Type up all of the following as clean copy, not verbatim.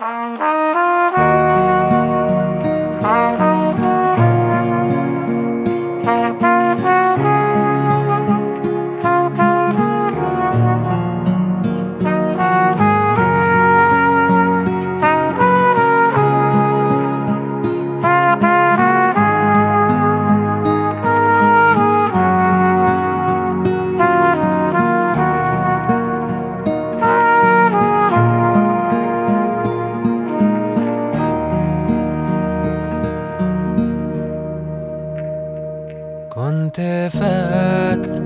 كنت فاكر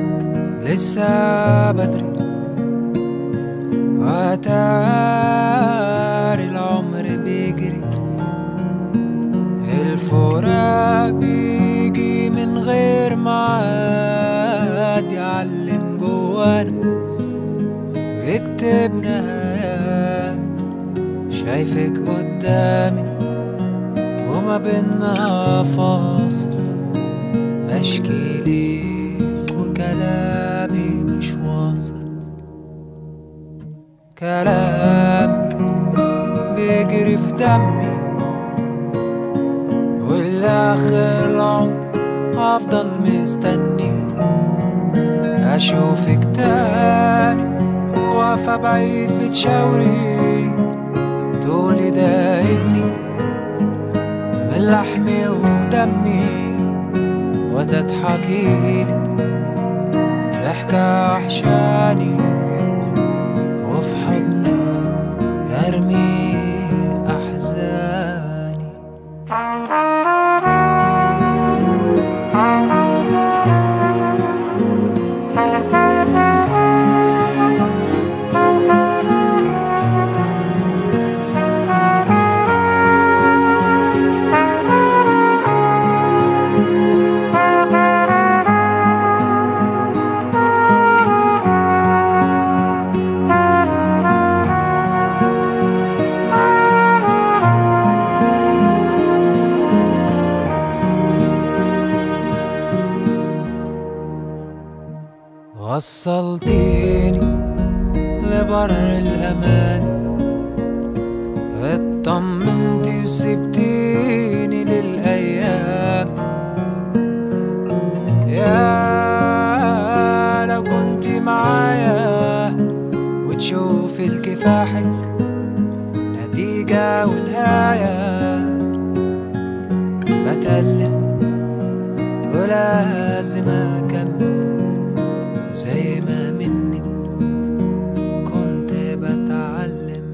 لسه بدري، واتاري العمر بيجري. الفراق بيجي من غير ميعاد، يعلم جوانا ويكتب نهايات. شايفك قدامي وما بينا فاصل، بشكي ليك وكلامي مش واصل. كلامك بيجري في دمي، والآخر العمر هفضل مستني أشوفك تاني. واقفة بعيد بتشاوري، تقولي ده ابني من لحمي ودمي، وتضحكيلي ضحكة وحشاني، وفي حضنك أرمي أحزاني. وصلتيني لبر الأمان، اطمنتي وسبتيني للأيام. يا لو كنتي معايا وتشوفي لكفاحك نتيجة ونهاية. بتألم ولازم أكمل زي ما منك كنت بتعلم.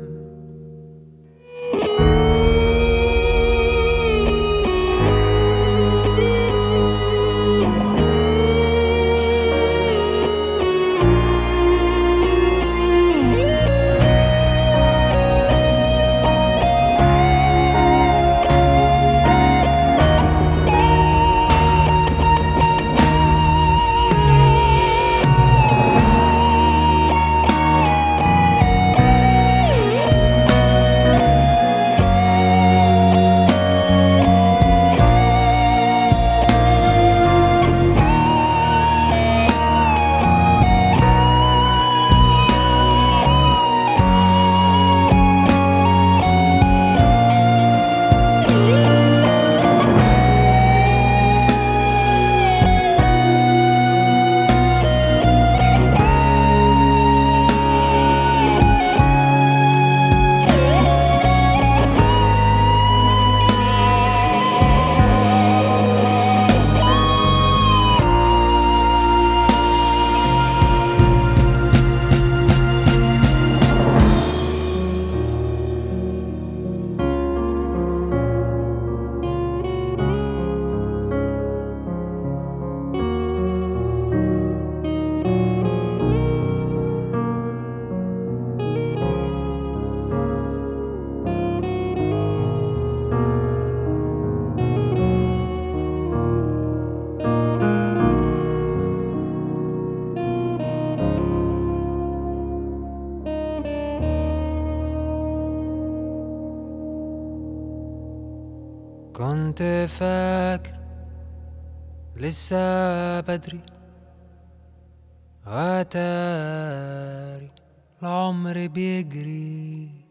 كنت فاكر لسه بدري، واتاري العمر بيجري.